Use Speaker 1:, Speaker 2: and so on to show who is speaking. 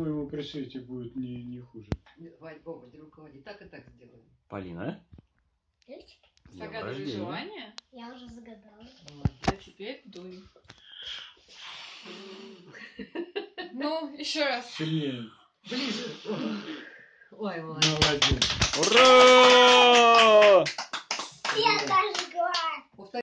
Speaker 1: по-моему, при свете будет не хуже.
Speaker 2: Вань, Боба, не руководи. Так и так сделаем.
Speaker 3: Полина?
Speaker 4: Загадывай желание.
Speaker 5: Я уже загадала.
Speaker 4: А теперь дуй. Ну, еще раз.
Speaker 1: Сильнее.
Speaker 2: Ближе. Ой, молодец.
Speaker 1: Молодец.
Speaker 3: Ура!